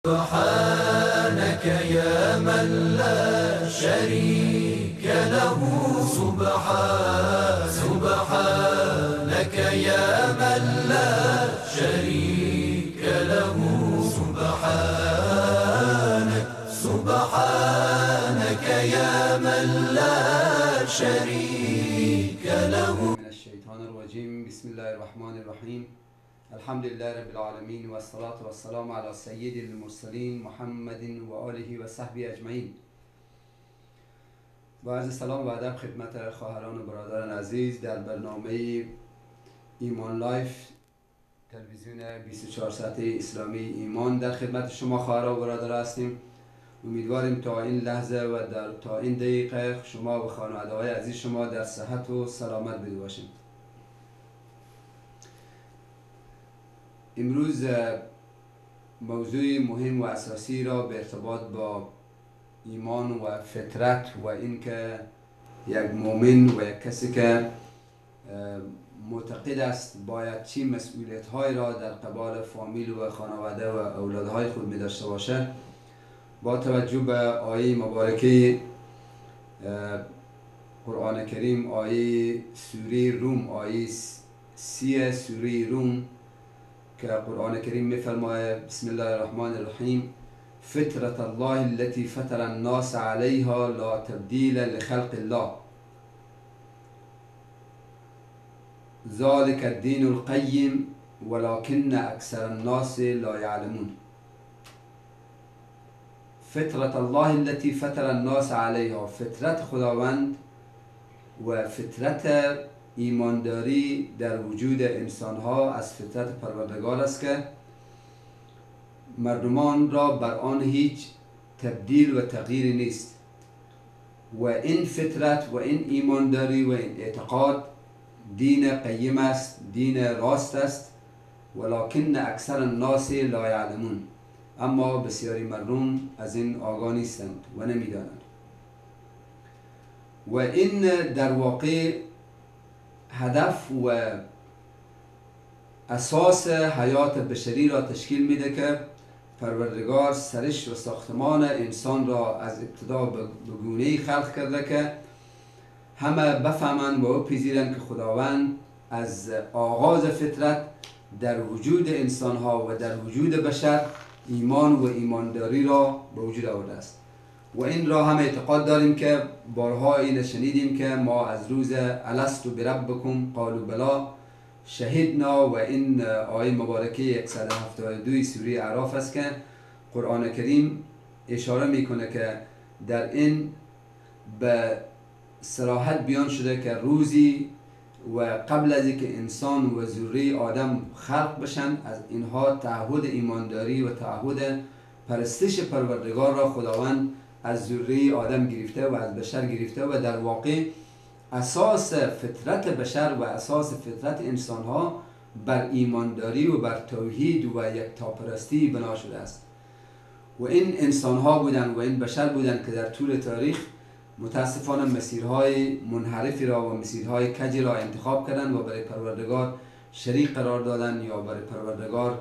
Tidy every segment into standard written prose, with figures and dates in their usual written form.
سبحانك يا من لا شريك له سبحانك يا من لا شريك له سبحانك يا من لا شريك له. من الشيطان الرجيم. بسم الله الرحمن الرحيم. الحمد لله رب العالمين والصلاة والسلام على سید المرسلین محمد و آله و صحبه اجمعین. با عرض سلام و ادب خدمت خواهران و برادران عزیز در برنامه ایمان لایف تلویزیون 24 ساعته اسلامی ایمان در خدمت شما خواهران و برادران هستیم. امیدواریم تا این لحظه و تا این دقیقه شما و خانواده‌های عزیز شما در صحت و سلامت بوده باشیم. امروز موضوع مهم و اساسی را به ارتباط با ایمان و فطرت و اینکه یک مؤمن و یک کسی که معتقد است باید چی مسئولیت های را در قبال فامیل و خانواده و اولادهای خود می داشته باشد، با توجه به آیه مبارکه قرآن کریم، آیه سوره روم، آیه 30 سوره روم که قرآن کریم می‌فرماید: بسم الله الرحمن الرحیم فطرة الله التي فطر الناس عليها لا تبديل لخلق الله ذلك الدين القيم ولكن اکثر الناس لا يعلمون. فطرة الله التي فطر الناس عليها، فطرت خداوند و فطرت ایمانداری در وجود انسان ها از فطرت پروردگار است که مردمان را بر آن هیچ تبدیل و تغییر نیست و این فطرت و این ایمانداری و این اعتقاد دین قیم است، دین راست است، ولکن اکثر الناس لا یعلمون، اما بسیاری مردم از این آگاه نیستند و نمیدانند. و این در واقع هدف و اساس حیات بشری را تشکیل میده که پروردگار سرشت و ساختمان انسان را از ابتدا به گونه‌ای خلق کرده که همه بفهمند و بپذیرند که خداوند از آغاز فطرت در وجود انسان ها و در وجود بشر ایمان و ایمانداری را به وجود آورده است. و این را هم اعتقاد داریم که بارها این شنیدیم که ما از روز الست بربکم قالوا بلا شهدنا، و این آیه مبارکه 172 سوره اعراف است که قرآن کریم اشاره میکنه که در این به صراحت بیان شده که روزی و قبل از اینکه انسان و ذریه آدم خلق بشن از اینها تعهد ایمانداری و تعهد پرستش پروردگار را خداوند از ذریه آدم گرفته و از بشر گرفته و در واقع اساس فطرت بشر و اساس فطرت انسان ها بر ایمانداری و بر توحید و یکتاپرستی بنا شده است. و این انسان ها بودن و این بشر بودن که در طول تاریخ متاسفانه مسیرهای منحرفی را و مسیرهای کجی را انتخاب کردن و برای پروردگار شریک قرار دادن یا برای پروردگار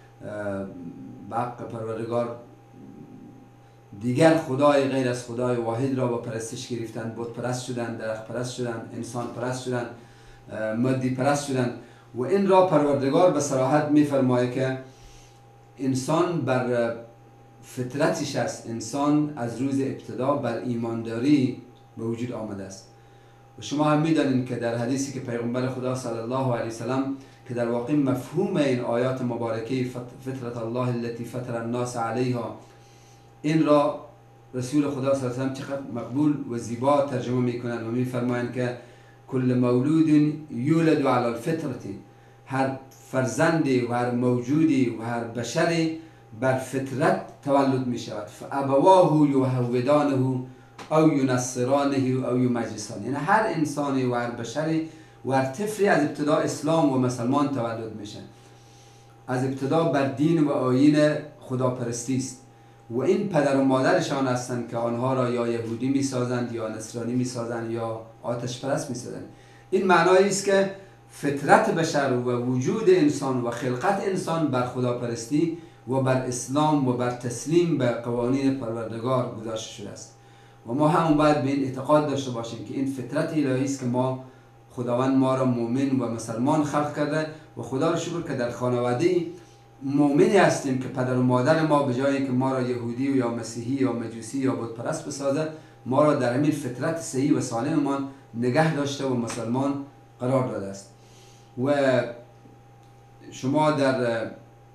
حق پروردگار دیگر خدای غیر از خدای واحد را با پرستش گرفتن، بت پرست شدن، درخت پرست شدن، انسان پرست شدن، مادی پرست شدن. و این را پروردگار به صراحت می‌فرماید که انسان بر فطرتش است، انسان از روز ابتدا بر ایمانداری به وجود آمده است. و شما هم می‌دانید که در حدیثی که پیغمبر خدا صلی الله علیه وسلم که در واقع مفهوم این آیات مبارکه فطرت الله التي فطر الناس علیها، این را رسول خدا صلی الله علیه و سلم چقدر مقبول و زیبا ترجمه میکنند و میفرمایند که کل مولود یولد علی الفطرة، هر فرزندی و هر موجودی و هر بشری بر فطرت تولد می شود. فابواه یهودانه او ینصرانه او یمجسانه، یعنی هر انسانی و هر بشری و هر طفلی از ابتدا اسلام و مسلمان تولد میشن، از ابتدا بر دین و آیین خداپرستی است. و این پدر و مادرشان هستند که آنها را یا یهودی میسازند یا نصرانی میسازند یا آتش پرست میسازند. این معنایی است که فطرت بشر و وجود انسان و خلقت انسان بر خداپرستی و بر اسلام و بر تسلیم به قوانین پروردگار گذاشته شده است و ما هم باید به این اعتقاد داشته باشیم که این فطرت الهی است که ما خداوند ما را مؤمن و مسلمان خلق کرده و خدا را شکر که در خانواده مؤمنی هستیم که پدر و مادر ما به جای که ما را یهودی و یا مسیحی یا مجوسی یا بت پرست بسازه ما را در همین فطرت صحیح و سالممان نگه داشته و مسلمان قرار داده است. و شما در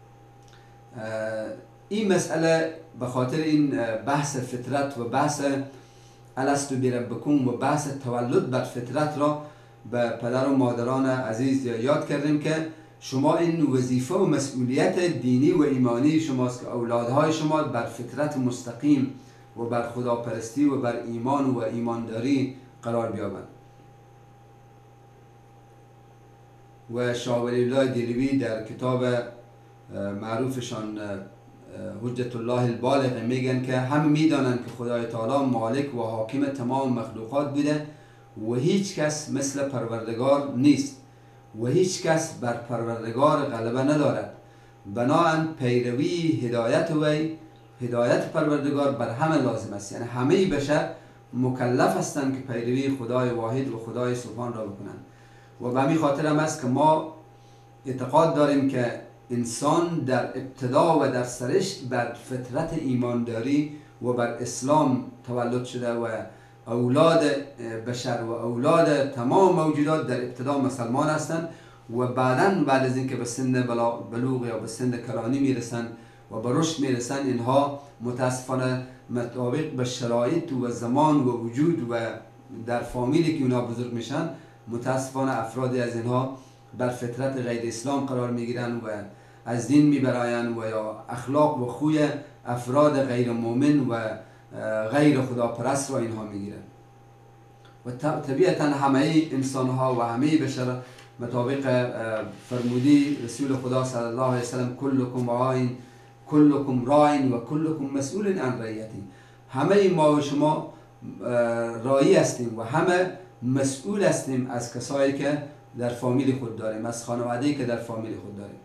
این مسئله به خاطر این بحث فطرت و بحث الستو بربکم و بحث تولد بر فطرت را به پدر و مادران عزیز یاد کردیم که شما این وظیفه و مسئولیت دینی و ایمانی شماست که اولادهای شما بر فطرت مستقیم و بر خداپرستی و بر ایمان و ایمانداری قرار بیابند. و شاه ولی الله دهلوی در کتاب معروفشان حجت الله البالغ میگن که همه میدانند که خدای تعالی مالک و حاکم تمام مخلوقات بوده و هیچ کس مثل پروردگار نیست و هیچ کس بر پروردگار غلبه ندارد. بنابراین پیروی هدایت پروردگار بر همه لازم است، یعنی همه بشر مکلف هستند که پیروی خدای واحد و خدای سبحان را بکنند. و به همین خاطر هم است که ما اعتقاد داریم که انسان در ابتدا و در سرشت بر فطرت ایمانداری و بر اسلام تولد شده و اولاد بشر و اولاد تمام موجودات در ابتدا مسلمان هستند و بعد از اینکه به سن بلوغ یا به سن کرانی میرسند و به رشد میرسند اینها متاسفانه مطابق به شرایط و زمان و وجود و در فامیلی که اونا بزرگ میشن متاسفانه افرادی از اینها بر فطرت غیر اسلام قرار میگیرند و از دین میبرایند و یا اخلاق و خوی افراد غیر مؤمن و غیر خداپرست را اینها میگیرند. و طبیعتا همه انسان ها و همه بشر مطابق فرمودی رسول خدا صلی الله علیه وسلم کلکم راین و کلکم مسئول عن رعیتی، همه ما و شما راعی هستیم و همه مسئول هستیم از کسایی که در فامیل خود داریم، از خانواده‌ای که در فامیل خود داریم.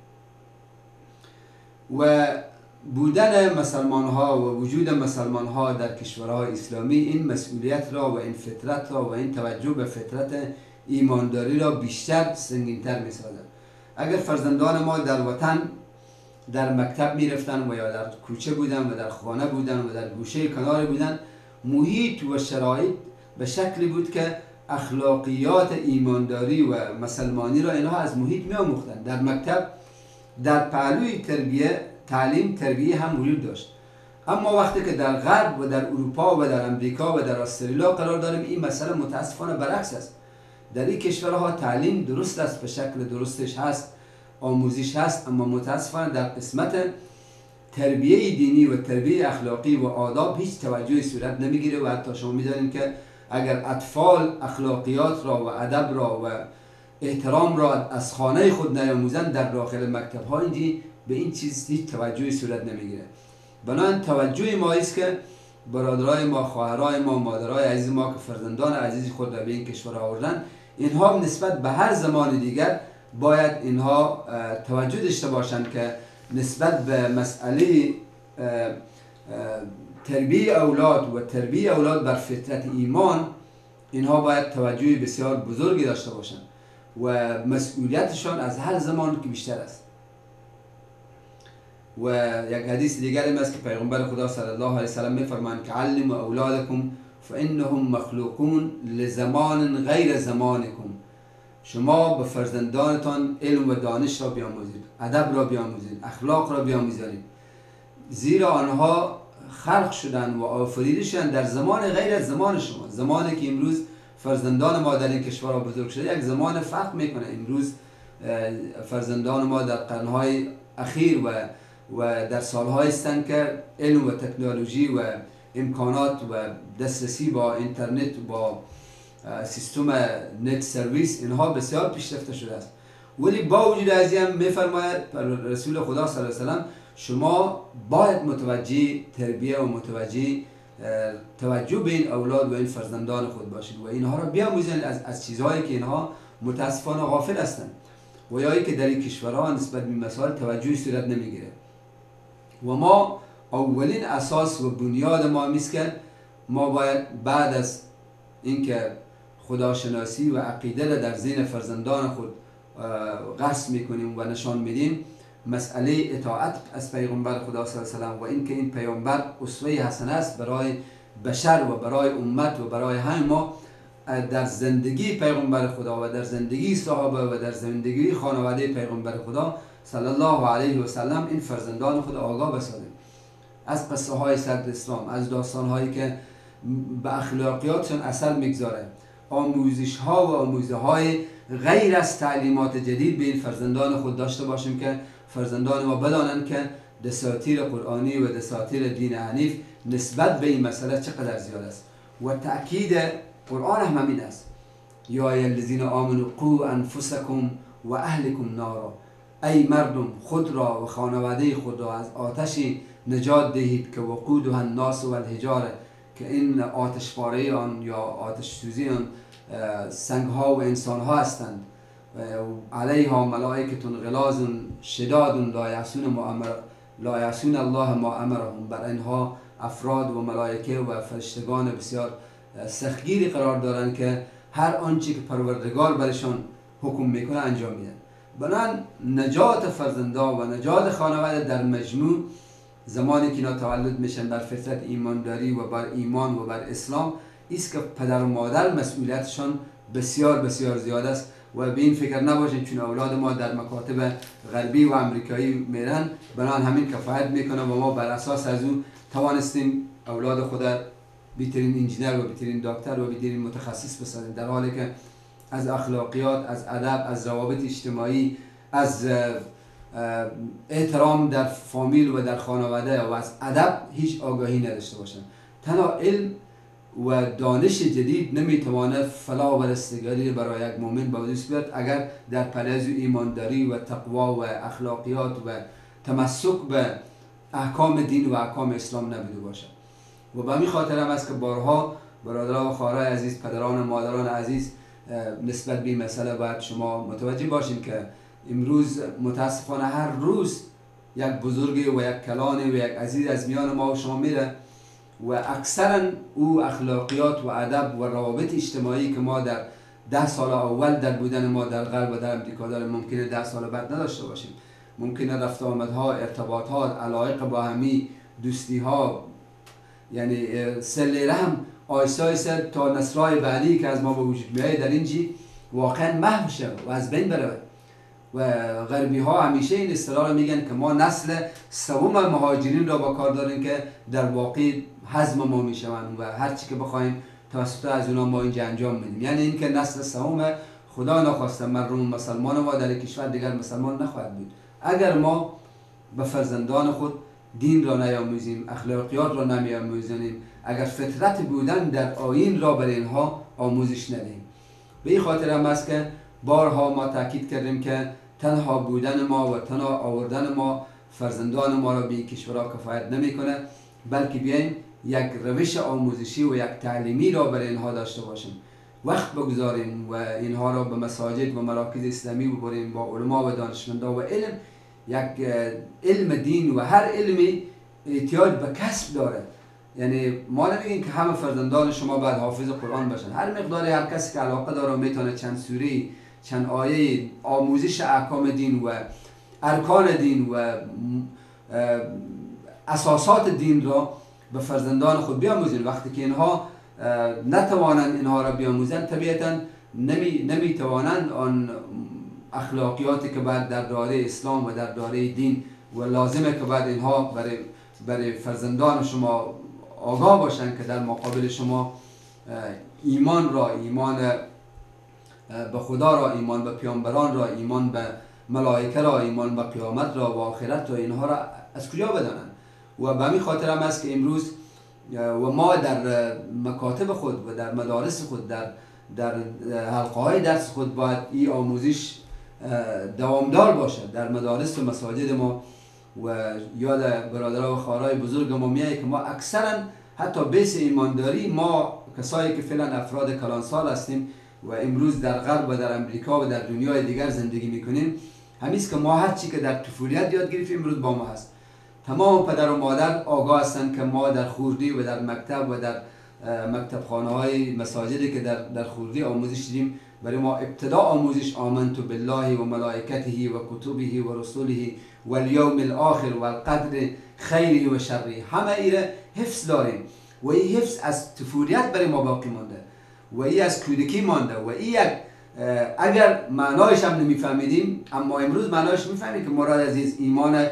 و بودن مسلمان ها و وجود مسلمان ها در کشورهای اسلامی این مسئولیت را و این فطرت را و این توجه به فطرت ایمانداری را بیشتر سنگین‌تر می‌سازد. اگر فرزندان ما در وطن در مکتب می‌رفتن و یا در کوچه بودن و در خانه بودن و در گوشه کنار بودن، محیط و شرایط به شکلی بود که اخلاقیات ایمانداری و مسلمانی را اینها از محیط می‌آموختند. در مکتب در پهلوی تعلیم تربیه هم وجود داشت، اما وقتی که در غرب و در اروپا و در امریکا و در استرالیا قرار داریم این مسئله متاسفانه برعکس است. در این کشورها تعلیم درست است، به شکل درستش هست، آموزش هست، اما متاسفانه در قسمت تربیه دینی و تربیه اخلاقی و آداب هیچ توجهی صورت نمیگیره و حتی شما می‌دانید که اگر اطفال اخلاقیات را و ادب را و احترام را از خانه خود نیاموزند در داخل مکتب‌ها به این چیز هیچ توجهی صورت نمیگیره. بنابراین توجه ما است که برادرای ما، خواهرای ما، مادرای عزیز ما که فرزندان عزیز خود را به این کشور آوردن، اینها نسبت به هر زمان دیگر باید اینها توجه داشته باشند که نسبت به مسئله تربیه اولاد و تربیه اولاد بر فطرت ایمان اینها باید توجه بسیار بزرگی داشته باشند و مسئولیتشان از هر زمان که بیشتر است. و یک حدیث دیگر هم است که پیغمبر خدا صلی الله علیه وسلم میفرمایند که علموا اولادکم فانهم مخلوقون لزمان غیر زمانکم، شما به فرزندانتان علم و دانش را بیاموزید، ادب را بیاموزید، اخلاق را بیاموزید، زیرا آنها خلق شدن و آفریده شدن در زمان غیر از زمان شما. زمانی که امروز فرزندان ما در این کشورها بزرگ شده یک زمان فرق میکنه. امروز فرزندان ما در قرنهای اخیر و در سالهای هستند که علم و تکنولوژی و امکانات و دسترسی با اینترنت و با سیستم نت سرویس اینها بسیار پیشرفته شده است. ولی با وجود از این میفرماید رسول خدا صلی الله علیه و سلم شما باید متوجه تربیه و توجه به این اولاد و این فرزندان خود باشید و اینها را بیاموزید از چیزهایی که اینها متاسفانه غافل هستند و یا که در این کشورها نسبت به مسائل توجهی صورت نمیگیره. و ما اولین اساس و بنیاد ما میست که ما باید بعد از اینکه خداشناسی و عقیده را در ذهن فرزندان خود غرس میکنیم و نشان میدیم، مسئله اطاعت از پیغمبر خدا صلی الله علیه و سلم و اینکه این پیغمبر اسوه حسنه است برای بشر و برای امت و برای همه ما، در زندگی پیغمبر خدا و در زندگی صحابه و در زندگی خانواده پیغمبر خدا صلی الله علیه و سلم این فرزندان خود آگاه بسازیم از قصه های صدر اسلام، از داستان هایی که به اخلاقیاتشون اثر میگذاره، آموزش ها و آموزه های غیر از تعلیمات جدید به این فرزندان خود داشته باشیم که فرزندان ما بدانند که دساتیر قرآنی و دساتیر دین حنیف نسبت به این مسئله چقدر زیاد است و تأکید قرآن هم همین است. یا الذین آمنوا قوا انفسکم و اهلکم نارا، ای مردم خود را و خانواده خود را از آتشی نجات دهید که وقودها الناس و الحجاره، که این آتش پاره آن یا آتش سوزی آن سنگ ها و انسان ها هستند، علیها ملائکه غلاظ شداد لا یعصون الله ما امرهم، بر اینها افراد و ملائکه و فرشتگان بسیار سختگیری قرار دارند که هر آنچه که پروردگار برشان حکم میکنه انجام میدن. بنابراین نجات فرزندان و نجات خانواده در مجموع زمانی که اینا تولد میشن بر فطرت ایمانداری و بر ایمان و بر اسلام، است که پدر و مادر مسئولیتشان بسیار بسیار زیاد است و به این فکر نباشید چون اولاد ما در مکاتب غربی و امریکایی میرن بنابراین همین کفایت میکنه و ما بر اساس از اون توانستیم اولاد خود بهترین انجینر و بهترین دکتر و بهترین متخصص بسازیم، در حالی که از اخلاقیات، از ادب، از روابط اجتماعی، از احترام در فامیل و در خانواده و از ادب هیچ آگاهی نداشته باشن. تنها علم و دانش جدید نمیتواند فلاح و رستگاری برای یک مؤمن به وجود بیاد اگر در پرهیز ایمانداری و تقوا و اخلاقیات و تمسک به احکام دین و احکام اسلام نبوده باشد. و به همین خاطر هم است که بارها برادران و خواهرای عزیز، پدران و مادران عزیز، نسبت به این مسئله باید شما متوجه باشین که امروز متاسفانه هر روز یک بزرگی و یک کلانی و یک عزیز از میان ما و شما میره و اکثرا او اخلاقیات و ادب و روابط اجتماعی که ما در 10 سال اول در بودن ما در غرب و در امریکا داریم ممکنه 10 سال بعد نداشته باشیم. ممکنه رفت آمدها، ارتباطات، علایق باهمی، دوستی ها، یعنی سله رحم آیسته آیسته تا نسل‌های بعدی که از ما به وجود میاد در اینجی واقعا محو شد و از بین بره. و غربی ها همیشه این اصطلاح رو میگن که ما نسل سوم مهاجرین را با کار داریم که در واقع هضم ما میشوند و هر چی که بخوایم توسط از اونا ما اینجا انجام میدیم. یعنی اینکه نسل سوم خدا نخواسته مردم مسلمان ما در کشور دیگر مسلمان نخواهد بود اگر ما به فرزندان خود دین را نیاموزیم، اخلاقیات را نمیاموزیم، اگر فطرت بودن در آیین را برای اینها آموزش ندهیم. به این خاطر هم است که بارها ما تاکید کردیم که تنها بودن ما و تنها آوردن ما فرزندان ما را به این کشورها کفایت نمیکنه، بلکه بیایم یک روش آموزشی و یک تعلیمی را برای اینها داشته باشیم، وقت بگذاریم و اینها را به مساجد و مراکز اسلامی ببریم، با علما و دانشمندان و یک علم دین و هر علمی احتیاج به کسب داره. یعنی ما نمیگیم که همه فرزندان شما باید حافظ قرآن باشن، هر مقداری هر کسی که علاقه داره میتونه چند سوره، چند آیه آموزش احکام دین و ارکان دین و اساسات دین را به فرزندان خود بیاموزن. وقتی که اینها نتوانند اینها را بیاموزن طبیعتا نمیتوانند آن اخلاقیاتی که بعد در دایره اسلام و در دایره دین و لازمه که بعد اینها برای فرزندان شما آگاه باشن که در مقابل شما ایمان را، ایمان به خدا را، ایمان به پیامبران را، ایمان به ملائکه را، ایمان به قیامت را و آخرت را، اینها را از کجا بدانند. و به همین خاطر هم است که امروز و ما در مکاتب خود و در مدارس خود، در حلقه های درس خود باید این آموزش دوامدار باشد. در مدارس و مساجد ما و یاد برادران و خواهرای بزرگ ما میاد که ما اکثرا حتی بیس ایمانداری، ما کسایی که فعلا افراد کلانسال هستیم و امروز در غرب و در امریکا و در دنیای دیگر زندگی میکنیم، همیست که ما هر چی که در طفولیت یاد گرفتیم امروز با ما هست. تمام پدر و مادر آگاه هستند که ما در خوردی و در مکتب و در مکتب خانه های مساجدی که در خوردی آموزش دیدیم، برای ما ابتدا آموزش آمنت بالله و ملائکته و کتبه و رسوله و الیوم الاخر و القدر خیره و شره، همه ایره حفظ داریم و این حفظ از طفولیت برای ما باقی مانده و این از کودکی مانده و این اگر معنایش هم نمیفهمیدیم، اما امروز معنایش میفهمیم که مراد از ایمان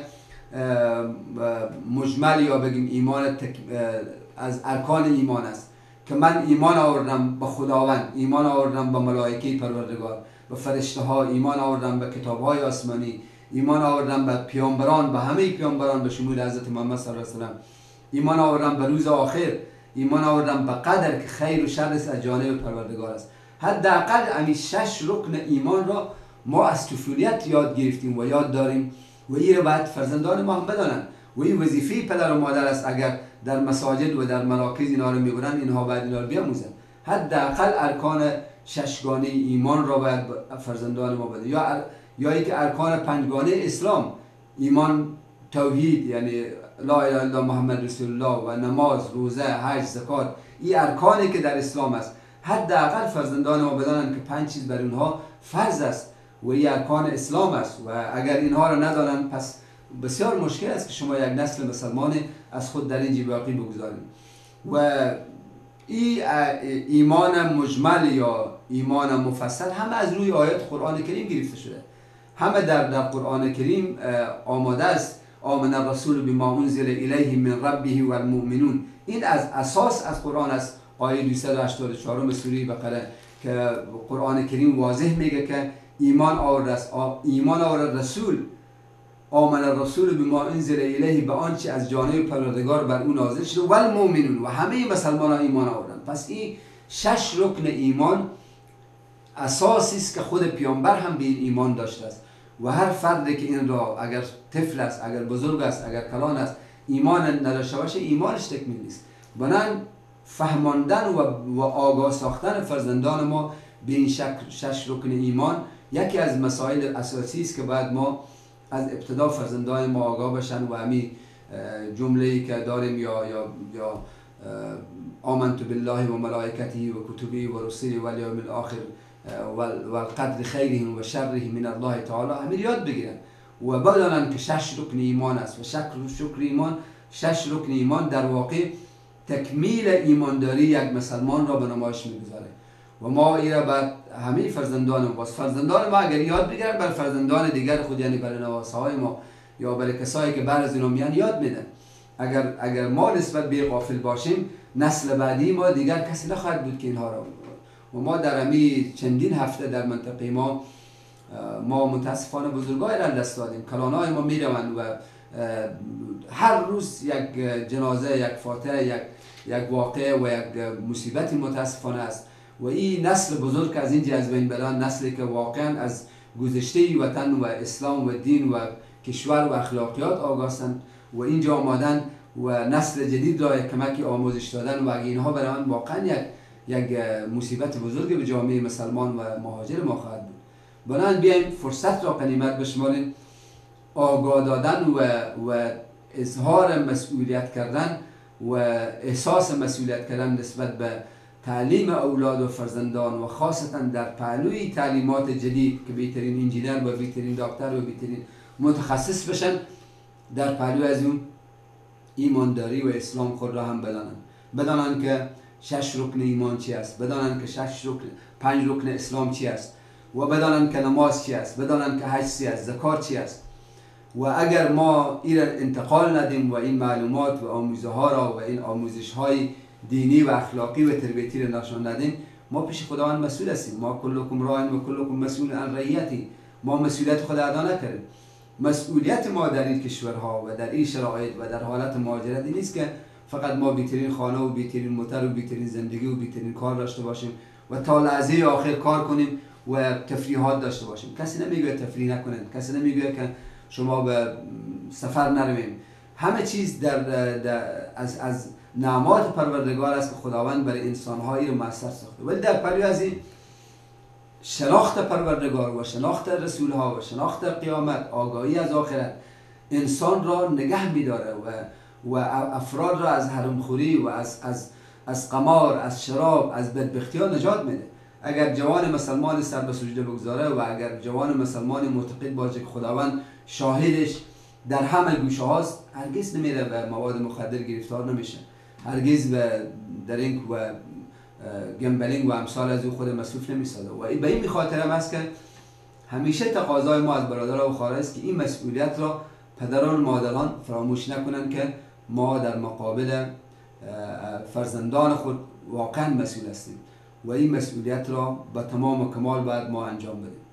مجمل یا بگیم ایمان از ارکان ایمان است که من ایمان آوردم به خداوند، ایمان آوردم به ملائکه پروردگار، به فرشته ها، ایمان آوردم به کتاب های آسمانی، ایمان آوردم به پیامبران، به همه پیامبران به شمول حضرت محمد صلی الله علیه و سلم، ایمان آوردم به روز آخر، ایمان آوردم به قدر که خیر و شر از جانب پروردگار است. حداقل همین 6 رکن ایمان را ما از طفولیت یاد گرفتیم و یاد داریم و این را باید فرزندان ما هم بدانند و این وظیفه پدر و مادر است. اگر در مساجد و در مراکز اینا رو میبرن، اینها باید اینا رو بیاموزن. حداقل ارکان 6 گانه ایمان را باید فرزندان ما بدن، یا اینکه ارکان 5 گانه اسلام، ایمان، توحید یعنی لا اله الا الله محمد رسول الله و نماز، روزه، حج، زکات، این ارکانی که در اسلام است. حداقل فرزندان ما بدانند که 5 چیز بر اونها فرض است و این ارکان اسلام است و اگر اینها را ندانند پس بسیار مشکل است که شما یک نسل مسلمان از خود در این باقی بگذارید. و این ایمان مجمل یا ایمان مفصل همه از روی آیات قرآن کریم گرفته شده، همه در قرآن کریم آماده است. آمن الرسول بما انزل الیه من ربه والمؤمنون، این از اساس از قرآن است. آیه 284 سوره بقره که قرآن کریم واضح میگه که ایمان آورد رسول، آمن الرسول بما انزل الیه، به آنچه از جانب پروردگار بر اون نازل شده، و المؤمنون، و همه مسلمانان ایمان آوردند. پس این 6 رکن ایمان اساسی است که خود پیامبر هم به این ایمان داشته است و هر فردی که این را اگر طفل است، اگر بزرگ است، اگر کلان است، ایمان نداشته باشه، ایمانش تکمیل نیست. بنابراین فهماندن و آگاه ساختن فرزندان ما به این 6 رکن ایمان یکی از مسائل اساسی است که باید ما از ابتدا فرزندان ما آگاه بشن و همین جمله‌ای که داریم یا آمنت بالله و ملائکته و کتبه و رسله و الیوم الاخر و القدر خیره و شره من الله تعالی همین یاد بگیرن و بدانن که 6 رکن ایمان است و 6 رکن ایمان در واقع تکمیل ایمانداری یک مسلمان را به نمایش میگذاره و ما این را بعد همه فرزندان ما اگر یاد بگیرن بر فرزندان دیگر خود، یعنی برای نواساهای ما یا برای کسایی که بعد از اینا میان یاد میدن. اگر ما نسبت به غافل باشیم، نسل بعدی ما دیگر کسی نخواهد بود که اینها را و ما در همین چندین هفته در منطقه ما متاسفانه بزرگای را دست دادیم. کلانای ما میروند و هر روز یک جنازه، یک فاتحه، یک واقعه و یک مصیبت متاسفانه است و این نسل بزرگ از اینجا از بین برن، نسلی که واقعا از گذشته وطن و اسلام و دین و کشور و اخلاقیات آگاهند و اینجا آمدن و نسل جدید را کمکی آموزش دادن و اگه اینها برن واقعا یک مصیبت بزرگ به جامعه مسلمان و مهاجر ما خواهد بود. بنابراین بیایم فرصت را غنیمت بشماریم، آگاه دادن و اظهار مسئولیت کردن و احساس مسئولیت کردن نسبت به تعلیم اولاد و فرزندان و خاصتا در پهلوی تعلیمات جدید که بهترین انجینر و بهترین دکتر و بهترین متخصص بشن، در پهلوی از اون ایمانداری و اسلام خود را هم بدانند که 6 رکن ایمان چی است، بدانند که 5 رکن اسلام چی است و بدانند که نماز چی است، بدانند که حج چی است، زکات چی است. و اگر ما این را انتقال ندیم و این معلومات و آموزه ها را و این آموزش های دینی و اخلاقی و تربیتی را نشان ندیم، ما پیش خداوند مسئول هستیم. ما کلکم راع و کلکم مسئول عن رعیته، ما مسئولیت خود ادا نکردیم. مسئولیت ما در این کشورها و در این شرایط و در حالت مهاجرت نیست که فقط ما بهترین خانه و بهترین موتر و بهترین زندگی و بهترین کار داشته باشیم و تا لحظه آخر کار کنیم و تفریحات داشته باشیم. کسی نمیگه تفریح نکنین، کسی نمیگه که شما به سفر نرویم. همه چیز از نعمات پروردگار است که خداوند برای انسان‌هایی رو میسر ساخته. ولی در پهلو از این شناخت پروردگار و شناخت رسول‌ها و شناخت قیامت، آگاهی از آخرت، انسان را نگه می‌داره و افراد را از حرامخوری و از قمار، از شراب، از بدبختی‌ها نجات میده. اگر جوان مسلمان سر به سجده بگذاره و اگر جوان مسلمان معتقد باشه که خداوند شاهدش در همه گوشه هاست، هرگز نمیره به مواد مخدر گرفتار نمیشه، هرگز به درینک و گمبلینگ و امثال از او خود مصروف نمیسازه. و به این خاطر هم است که همیشه تقاضای ما از برادران و خواهران است که این مسئولیت را پدران و مادران فراموش نکنند که ما در مقابل فرزندان خود واقعا مسئول هستیم و این مسئولیت را به تمام و کمال باید ما انجام بدیم.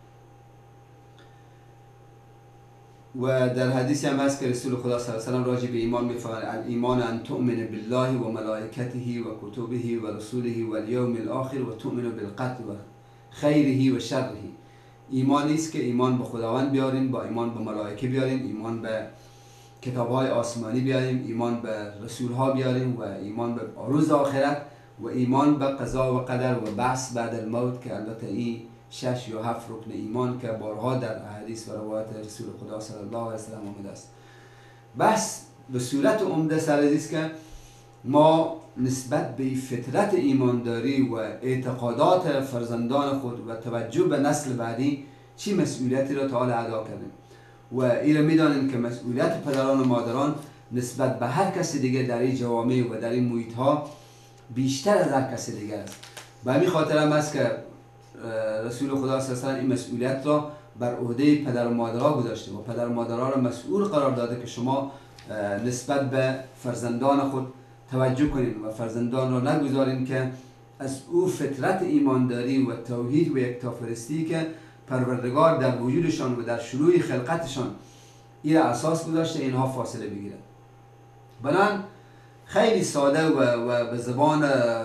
و در حدیثی هم هست که رسول خدا صلی الله علیه و آله راجع به ایمان می‌فرماید: ایمان ان تؤمن بالله و ملائکته و کتبه و رسوله و الیوم الاخر و تؤمن بالقدر و خیره و شره. ایمانی است که ایمان به خداوند بیاریم، با ایمان به ملائکه بیاریم، ایمان به کتاب‌های آسمانی بیاریم، ایمان به رسول‌ها بیاریم و ایمان به روز آخرت و ایمان به قضا و قدر و بعث بعد الموت، که البته این 6 یا 7 رکن ایمان که بارها در احادیث و روایات رسول خدا صلی الله علیه و سلم آمده است. بس به صورت عمده سرزیست که ما نسبت به فطرت ایمانداری و اعتقادات فرزندان خود و توجه به نسل بعدی چی مسئولیتی را تا حال ادا کردیم و این را می‌دانیم که مسئولیت پدران و مادران نسبت به هر کسی دیگه در این جوامع و در این محیط ها بیشتر از هر کسی دیگر است. به همین خاطر هم است که رسول خدا صلی الله علیه و این مسئولیت را بر عهده پدر و مادرها گذاشته و پدر و مادرها را مسئول قرار داده که شما نسبت به فرزندان خود توجه کنید و فرزندان را نگذارید که از او فطرت ایمانداری و توحید و یکتاپرستی که پروردگار در وجودشان و در شروع خلقتشان این اساس گذاشته اینها فاصله بگیرند. بنابراین خیلی ساده و به زبان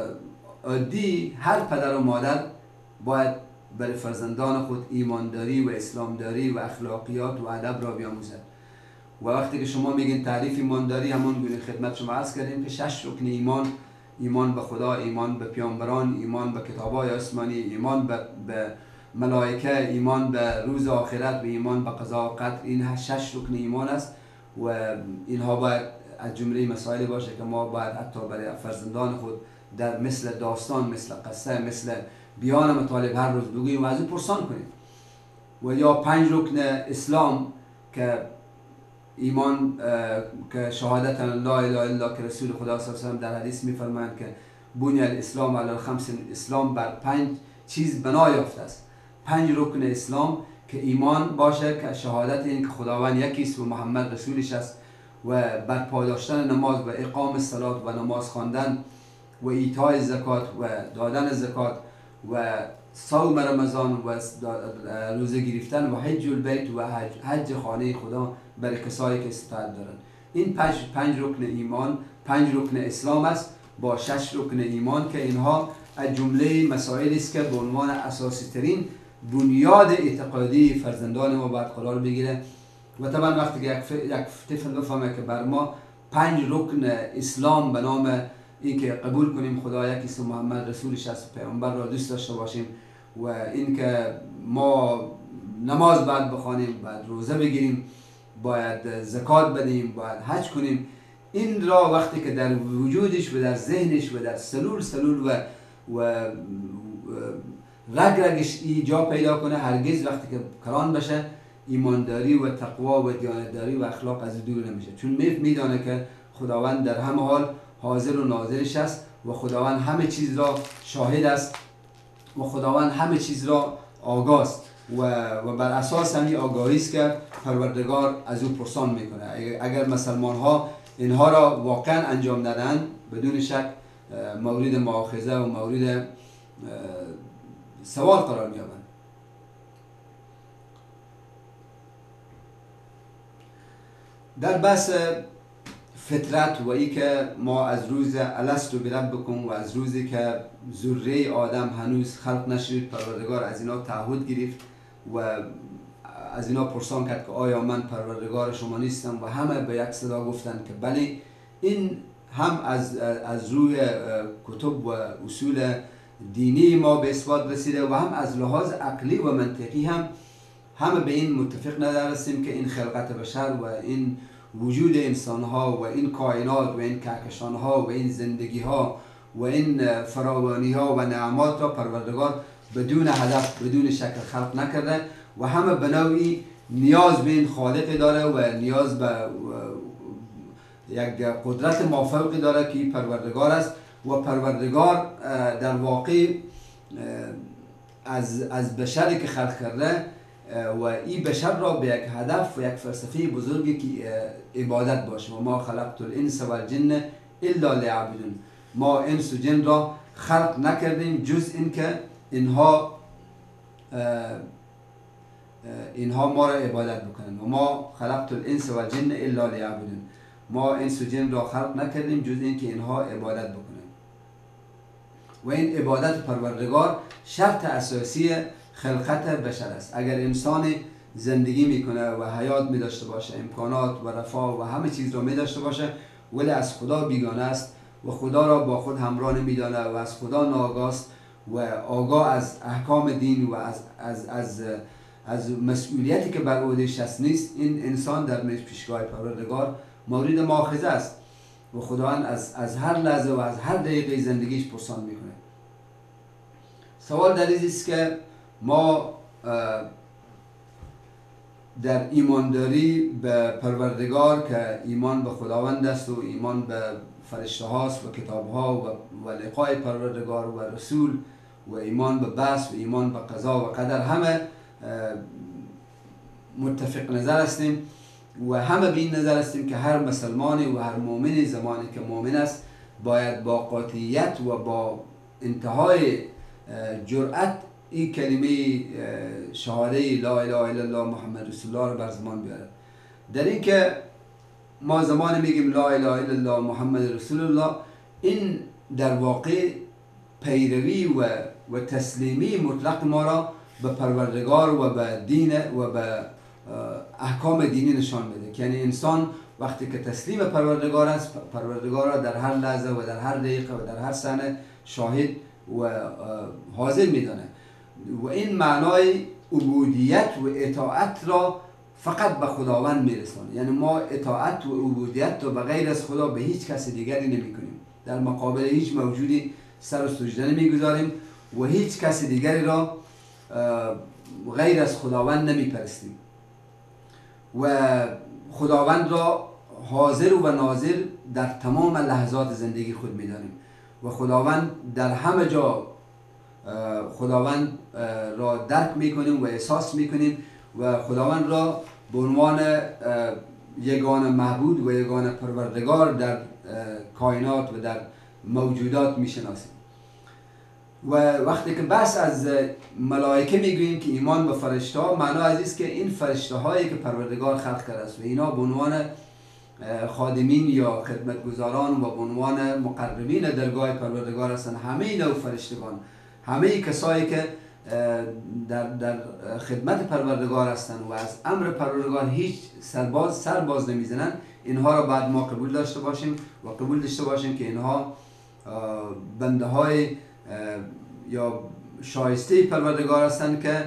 عادی هر پدر و مادر باید برای فرزندان خود ایمانداری و اسلامداری و اخلاقیات و ادب را بیاموزد. و وقتی که شما میگین تعریف ایمانداری، همون گونه خدمت شما عرض کردیم که 6 رکن ایمان: ایمان به خدا، ایمان به پیامبران، ایمان به کتاب‌های آسمانی، ایمان به ملائکه، ایمان به روز آخرت و ایمان به قضا و قدر. این 6 رکن ایمان است و اینها باید از جمله مسائلی باشه که ما باید حتی برای فرزندان خود در مثل داستان، مثل قصه، مثل بیان مطالب هر روز بگوییم و از او پرسان کنیم. و یا 5 رکن اسلام که ایمان که شهادت لا اله الا الله که رسول خدا صلی الله علیه و در حدیث می‌فرمایند که بنی الاسلام علی الخمس، اسلام بر 5 چیز بنا یافته است. 5 رکن اسلام که ایمان باشه که شهادت این که خداوند یکی است و محمد رسولش است و برپا داشتن نماز و اقام الصلات و نماز خواندن و ایتای زکات و دادن زکات و صوم رمضان و روزه گرفتن و حج البیت و حج خانه خدا برای کسایی که استطاعت دارند. این 5 رکن ایمان، 5 رکن اسلام است با 6 رکن ایمان که اینها از جمله مسائلی است که به عنوان اساسی ترین بنیاد اعتقادی فرزندان ما باید قرار بگیره. و طبعا وقتی که یک طفل بفهمه که بر ما 5 رکن اسلام به نام این که قبول کنیم خدا یکی است و محمد رسولش است و پیامبر را دوست داشته باشیم و این که ما نماز باید بخوانیم، باید روزه بگیریم، باید زکات بدیم، باید حج کنیم، این را وقتی که در وجودش و در ذهنش و در سلول و رگش جا پیدا کنه، هرگز وقتی که کران بشه ایمانداری و تقوا و دیانتداری و اخلاق از دور نمیشه، چون میدانه که خداوند در همه حال حاضر و ناظرش است و خداوند همه چیز را شاهد است و خداوند همه چیز را آگاه است و بر اساس همین آگاهی است که پروردگار از او پرسان میکنه. اگر مسلمان ها اینها را واقعا انجام ندن، بدون شک مورد مؤاخذه و مورد سوال قرار می‌یابند. در بحث فطرت و ای که ما از روز الستو بربکم و از روزی که ذره آدم هنوز خلق نشد، پروردگار از اینا تعهد گرفت و از اینا پرسان کرد که آیا من پروردگار شما نیستم و همه به یک صدا گفتند که بله. این هم از روی کتب و اصول دینی ما به اثبات رسیده و هم از لحاظ عقلی و منطقی هم همه به این متفق ندارستیم که این خلقت بشر و این وجود انسان ها و این کائنات و این کهکشان ها و این زندگی ها و این فراوانی ها و نعمات را پروردگار بدون هدف بدون شکل خلق نکرده و همه به نوعی نیاز به این خالق داره و نیاز به یک قدرت مافوقی داره که پروردگار است و پروردگار در واقع از بشری که خلق کرده و این بشر را به یک هدف و یک فلسفه بزرگی که عبادت باشه و ما خلقت الانس و الجن الا لیعبدون. ما انس و جن را خلق نکردیم جز اینکه اینها ما را عبادت بکنن و ما خلقت الانس و الجن الا لیعبدون. ما انس و جن را خلق نکردیم جز اینکه اینها عبادت بکنن و این عبادت پروردگار شرط اساسی خلقت بشر است. اگر انسان زندگی میکنه و حیات می داشته باشه، امکانات و رفاه و همه چیز را می داشته باشه ولی از خدا بیگانه است و خدا را با خود همراه نمیدانه و از خدا ناآگاه است و آگاه از احکام دین و از مسئولیتی که بر عهده‌اش هست نیست، این انسان در پیشگاه پروردگار مورد مؤاخذه است و خداوند از هر لحظه و از هر دقیقه زندگیش پرسان میکنه. سوال در این است که ما در ایمانداری به پروردگار که ایمان به خداوند است و ایمان به فرشته هاست و کتاب ها و لقای پروردگار و رسول و ایمان به بعث و ایمان به قضا و قدر همه متفق نظر هستیم و همه به این نظر هستیم که هر مسلمانی و هر مؤمنی زمانی که مؤمن است باید با قاطعیت و با انتهای جرأت این کلمه شهاده لا اله الا الله محمد رسول الله رو بر زبان بیاره. در این که ما زمان میگیم لا اله الا الله محمد رسول الله، این در واقع پیروی و تسلیمی مطلق ما را به پروردگار و به دین و به احکام دینی نشان میده. یعنی انسان وقتی که تسلیم پروردگار است، پروردگار را در هر لحظه و در هر دقیقه و در هر ثانیه شاهد و حاضر میدانه و این معنای عبودیت و اطاعت را فقط به خداوند میرسانه. یعنی ما اطاعت و عبودیت را به غیر از خدا به هیچ کس دیگری نمی کنیم، در مقابل هیچ موجودی سر و سجده نمیگذاریم و هیچ کس دیگری را غیر از خداوند نمیپرستیم و خداوند را حاضر و ناظر در تمام لحظات زندگی خود میدانیم و خداوند در همه جا خداوند را درک میکنیم و احساس میکنیم و خداوند را به عنوان یگانه معبود و یگانه پروردگار در کائنات و در موجودات میشناسیم. و وقتی که بحث از ملائکه میگوییم که ایمان به فرشته ها، معنا از است که این فرشته هایی که پروردگار خلق کرده است و اینا به عنوان خادمین یا خدمتگزاران و به عنوان مقربین درگاه پروردگار هستند. همه نوع فرشتگان، همه کسایی که در خدمت پروردگار هستند و از امر پروردگار هیچ سر باز نمیزنند، اینها را بعد ما قبول داشته باشیم و قبول داشته باشیم که اینها بنده های یا شایسته پروردگار هستند که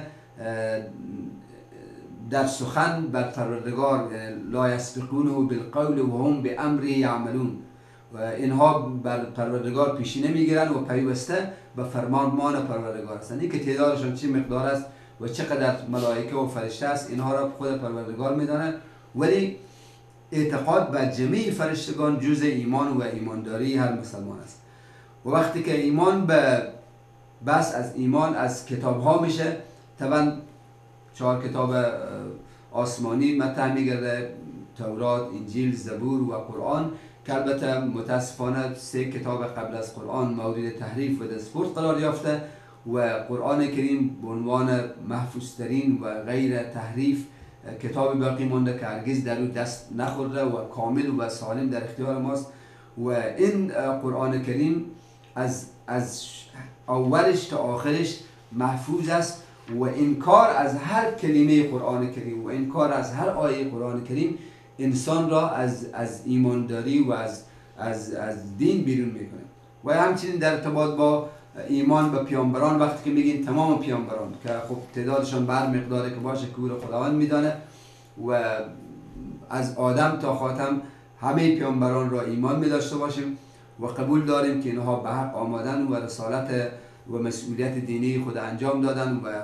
در سخن بر پروردگار لا یسبقونه بالقول و هم بامره یعملون و اینها بر پروردگار پیشی نمیگیرند و پیوسته به فرمان پروردگار هستند. این که تعدادشان چه مقدار است و چقدر ملائکه و فرشته است اینها را خود پروردگار میداند، ولی اعتقاد به جمیع فرشتگان جزء ایمان و ایمانداری هر مسلمان است. و وقتی که ایمان به بس از ایمان از کتاب ها میشه، طبعا 4 کتاب آسمانی مطرح میگرده، تورات، انجیل، زبور و قرآن، که البته متاسفانه 3 کتاب قبل از قرآن مورد تحریف و دستپرس قرار یافته و قرآن کریم به عنوان محفوظترین و غیر تحریف کتاب باقی مانده که هرگز در او دست نخورده و کامل و سالم در اختیار ماست. و این قرآن کریم از اولش تا آخرش محفوظ است و انکار از هر کلمه قرآن کریم و انکار از هر آیه قرآن کریم انسان را از ایمانداری و از دین بیرون میکنه. و همچنین در ارتباط با ایمان به پیامبران وقتی که میگین تمام پیامبران که خب تعدادشان به هر مقداری که باشه کور خداوند میدانه و از آدم تا خاتم همه پیامبران را ایمان می داشته باشیم و قبول داریم که اینها به حق آمدن و رسالت و مسئولیت دینی خود انجام دادن و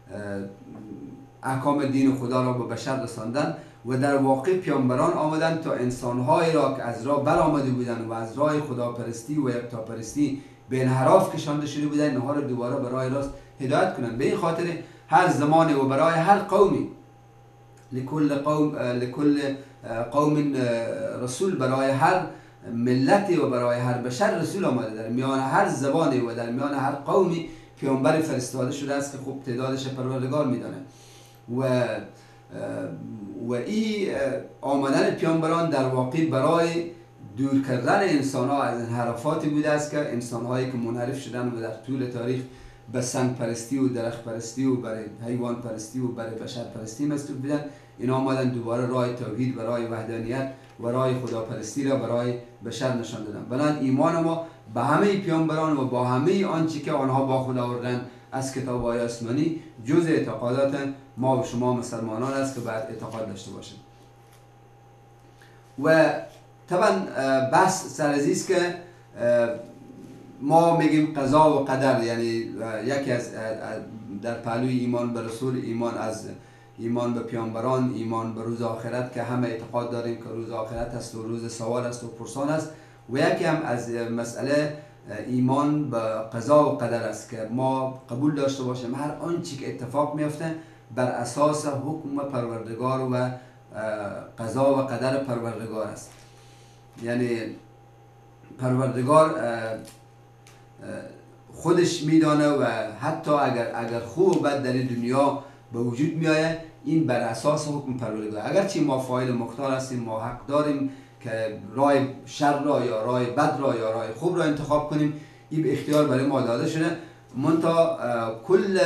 احکام دین خدا را به بشر رساندن و در واقع پیامبران آمدن تا انسانهایی را که از راه برآمده بودند و از راه خداپرستی و یکتاپرستی به انحراف کشانده شده بودند اینها را دوباره به راه راست هدایت کنند. به این خاطر هر زمانی و برای هر قومی لکل قوم رسول، برای هر ملتی و برای هر بشر رسول آمده، در میان هر زبانی و در میان هر قومی پیامبر فرستاده شده است که خوب تعدادش پروردگار میدانه و این آمدن پیامبران در واقع برای دور کردن انسان ها از انحرافاتی بوده است که انسان هایی که منحرف شدن و در طول تاریخ به سنگ پرستی و درخت پرستی و برای حیوان پرستی و برای بشر پرستی مسئول بودن، این آمدن دوباره راه توحید و راه وحدانیت و راه خداپرستی را برای بشر نشان دادن. بنابراین ایمان ما به همه پیامبران و با همه آنچه که آنها با خود آوردن از کتاب‌های آسمانی جز اعتقادات ما و شما مسلمانان است که باید اعتقاد داشته باشیم. و طبعا بحث سرازی است که ما میگیم قضا و قدر، یعنی یکی از در پهلوی ایمان به رسول، ایمان به پیامبران، ایمان به روز آخرت که همه اعتقاد داریم که روز آخرت است و روز سوال است و پرسان است، و یکی هم از مسئله ایمان به قضا و قدر است که ما قبول داشته باشیم هر آنچه که اتفاق میفته بر اساس حکم پروردگار و قضا و قدر پروردگار است. یعنی پروردگار خودش میدانه و حتی اگر خوب و بد در این دنیا به وجود میآید این بر اساس حکم پروردگار. اگرچه ما فاعل مختار هستیم، ما حق داریم که راه شر را یا راه بد را یا راه خوب را انتخاب کنیم، این به اختیار برای ما داده شده، منتها کل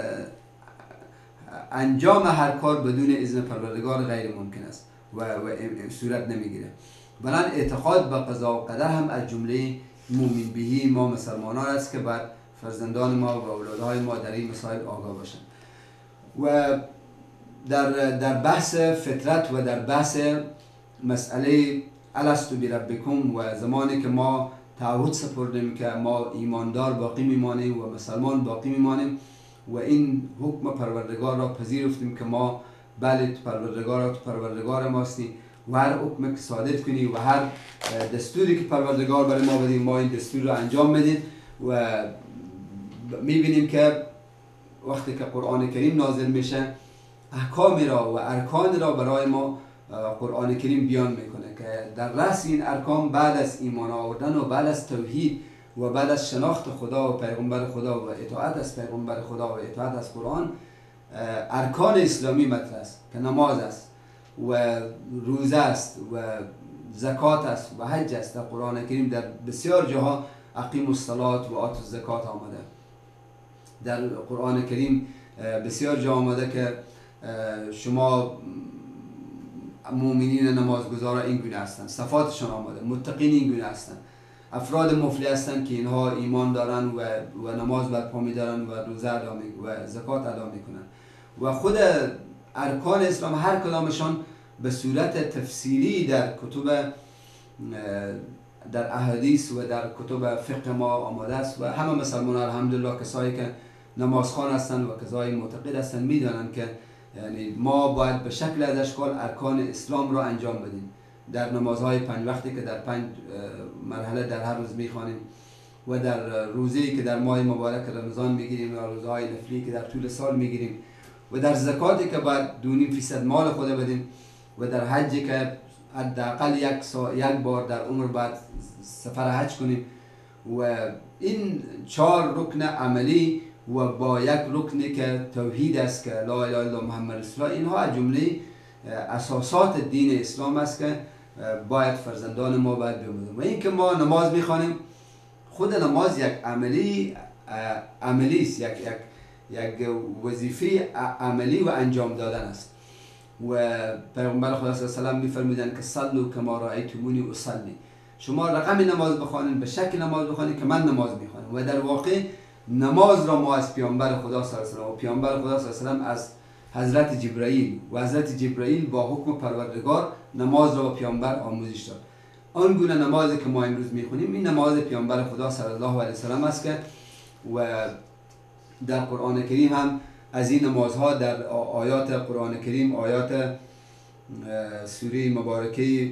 انجام هر کار بدون اذن پروردگار غیر ممکن است و صورت نمیگیره. بنابراین اعتقاد به قضا و قدر هم از جمله مومن بهی ما مسلمانان است که بر فرزندان ما و اولادهای ما در این مسائل آگاه باشند. و در بحث فطرت و در بحث مسئله الستو بربکم و زمانی که ما تعهد سپردیم که ما ایماندار باقی میمانیم و مسلمان باقی میمانیم و این حکم پروردگار را پذیرفتیم که ما بله پروردگار ماستی و هر حکم که صادر کنی و هر دستوری که پروردگار برای ما بدیم ما این دستور را انجام بدیم و میبینیم که وقتی که قرآن کریم نازل میشه احکام را و ارکان را برای ما قرآن کریم بیان میکنه که در رأس این ارکان بعد از ایمان آوردن و بعد از توحید و بعد از شناخت خدا و پیغمبر خدا و اطاعت از پیغمبر خدا و اطاعت از قرآن ارکان اسلامی مطرح است که نماز است و روزه است و زکات است و حج است. در قرآن کریم در بسیار جاها اقیموا الصلاة و آتوا الزکات آمده. در قرآن کریم بسیار جا آمده که شما مؤمنین نمازگزارا این گونه هستند، صفاتشان آمده، متقین این گونه هستند، افراد مفلح هستند که اینها ایمان دارن و نماز برپا می‌دارن و روزه ادا و زکات ادا میکنن. و خود ارکان اسلام هر کدامشان به صورت تفسیری در کتب در احادیث و در کتب فقه ما آماده است و همه مسلمانان الحمدلله کسایی که نمازخوان هستند و کسایی معتقد هستند میدانند که یعنی ما باید به شکل از اشکال ارکان اسلام را انجام بدیم در نمازهای 5 وقتی که در 5 مرحله در هر روز میخوانیم و در روزه‌ای که در ماه مبارک رمضان میگیریم و روزهای نفلی که در طول سال میگیریم و در زکاتی که باید 2.5% مال خود بدیم و در حجی که حداقل یک بار در عمر باید سفر حج کنیم و این 4 رکن عملی و با یک رکنی که توحید است که لا اله الا الله محمد رسول الله، اینها از جمله اساسات دین اسلام است که باید فرزندان ما باید بمونیم. و این که ما نماز میخوانیم خود نماز یک عملی است، یک وظیفه عملی و انجام دادن است و پیغمبر خدا صلی الله علیه و سلم میفرمودند که صلوا کما رأیتمونی اصلی، شما رقم نماز بخوانید، به شکل نماز بخوانید که من نماز میخوانم. و در واقع نماز را ما از پیامبر خدا صلی الله علیه و آله و پیامبر خدا صلی الله علیه و از حضرت جبرئیل و حضرت جبرئیل با حکم پروردگار نماز را با پیامبر آموزش داد. آن گونه نمازی که ما امروز میخونیم این نماز پیامبر خدا صلی الله علیه و سلم است که و در قرآن کریم هم از این نمازها در آیات قرآن کریم، آیات سوره مبارکه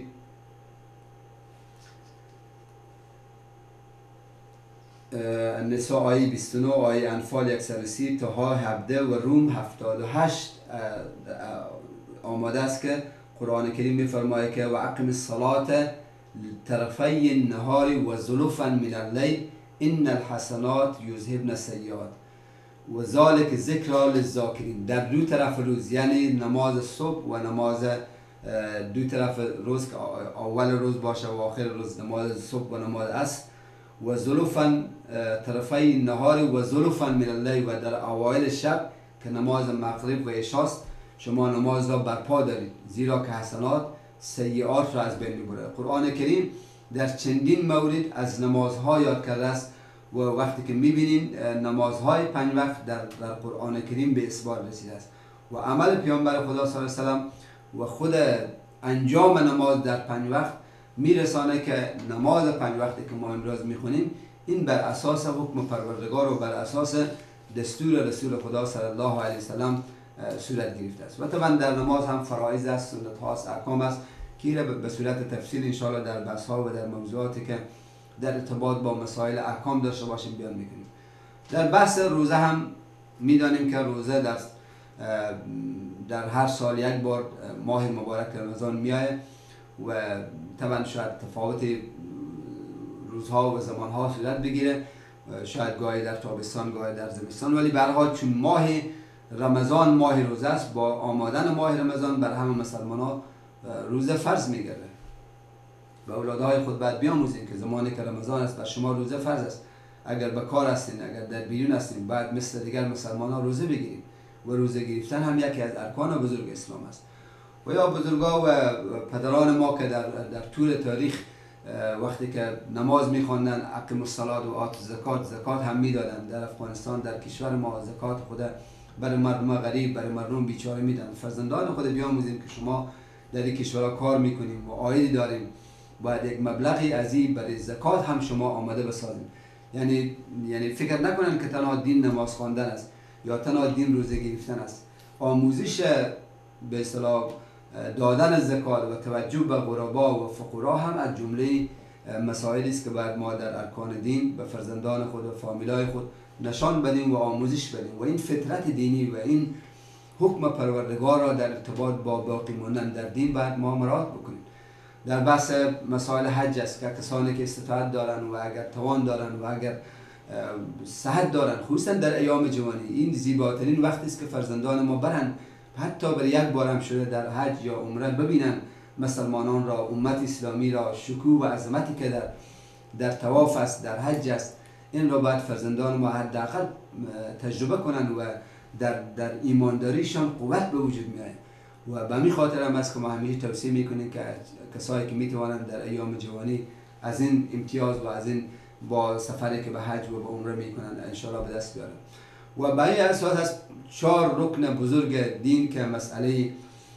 نساء آیه 29، آیه انفال 130، طه 17 و روم 78 آماده است که قرآن کریم میفرماید که و اقم الصلاة طرفی النهار و زلفا من اللیل ان الحسنات یذهبن السیئات و ذالک ذکری للذاکرین. در دو طرف روز، یعنی نماز صبح و نماز دو طرف روز که اول روز باشه و آخر روز، نماز صبح و نماز عصر، و زلفا طرفی النهار و زلفا من اللیل، و در اوایل شب که نماز مغرب و عشاست شما نماز را برپا دارید، زیرا که حسنات سیئات را از بین میبرد. قرآن کریم در چندین مورد از نمازها یاد کرده است و وقتی که میبینیم نمازهای 5 وقت در قرآن کریم به اثبات رسیده است و عمل پیامبر خدا صلی الله علیه و سلم و خود انجام نماز در 5 وقت میرسانه که نماز 5 وقتی که ما امروز میخونیم این بر اساس حکم پروردگار و بر اساس دستور رسول خدا صلی الله علیه و سلم صورت گرفته است. و طبعا در نماز هم فرایض است، سنت هاست، احکام است که به صورت تفصیل ان شاء الله در بحث ها و در موضوعاتی که در ارتباط با مسائل احکام داشته باشیم بیان میکنیم. در بحث روزه هم میدانیم که روزه در هر سال یک بار ماه مبارک رمضان میآید و طبعا شاید تفاوت روزها و زمانها صورت بگیره، شاید گاهی در تابستان گاهی در زمستان، ولی به هر حال چون ماه رمضان ماه روزه است، با آمدن ماه رمضان بر همه مسلمان‌ها روزه فرض میگرده. و اولادهای خود باید بیاموزین که زمانی که رمضان است بر شما روزه فرض است. اگر به کار هستین، اگر در بیرون هستین، باید مثل دیگر مسلمان‌ها روزه بگیرید و روزه گرفتن هم یکی از ارکان بزرگ اسلام است. و یا بزرگا و پدران ما که در طول تاریخ وقتی که نماز می‌خواندن، اقیم الصلاة و آت زکات هم میدادن. در افغانستان در کشور ما زکات خود برای مردم غریب، برای مردم بیچاره میدن. فرزندان خود بیاموزیم که شما در این کشورها کار میکنیم و عایدی داریم، باید یک مبلغی از این برای زکات هم شما آماده بسازیم. یعنی فکر نکنن که تنها دین نماز خواندن است یا تنها دین روزه گرفتن است. آموزش به اصطلاح دادن زکات و توجه به غربا و فقرا هم از جمله مسائلی است که باید ما در ارکان دین به فرزندان خود و فامیلای خود نشان بدیم و آموزش بدیم و این فطرت دینی و این حکم پروردگار را در ارتباط با باقی ماندن در دین باید ما مراعات بکنیم. در بحث مسائل حج است که کسانی که استطاعت دارن و اگر توان دارن و اگر صحت دارن، خصوصا در ایام جوانی، این زیباترین وقتی است که فرزندان ما برن، حتی بر یک بار هم شده در حج یا عمره ببینن مسلمانان را، امت اسلامی را، شکوه و عظمتی که در طواف است، در حج است. این را باید فرزندان ما حداقل تجربه کنن و در ایمانداریشان قوت به وجود میاد. و به همین خاطر هم است که ما همیشه توصیه میکنیم که کسایی که میتوانند در ایام جوانی از این امتیاز و از این با سفری که به حج و به عمره میکنند انشاءالله به دست بیارن. و به این اساس از 4 رکن بزرگ دین که مسئله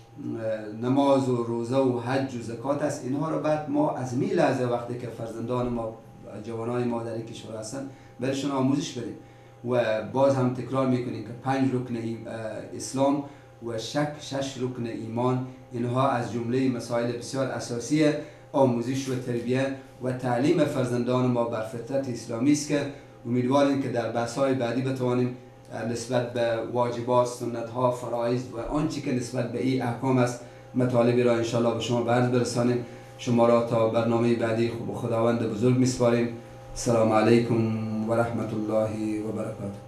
نماز و روزه و حج و زکات است، اینها را بعد ما از می لحظه وقتی که فرزندان ما، جوانای ما در این کشور هستند برشون آموزش بدیم. و باز هم تکرار میکنیم که 5 رکن اسلام و 6 رکن ایمان، اینها از جمله مسائل بسیار اساسی آموزش و تربیه و تعلیم فرزندان ما بر فطرت اسلامی است که امیدواریم که در بحث‌های بعدی بتوانیم نسبت به واجبات، سنت‌ها، فرایض و آنچه که نسبت به این احکام است مطالبی را انشاءالله به شما عرض برسانیم. شما را تا برنامه بعدی خداوند بزرگ می‌سپاریم. السلام علیکم و رحمت الله و برکاته.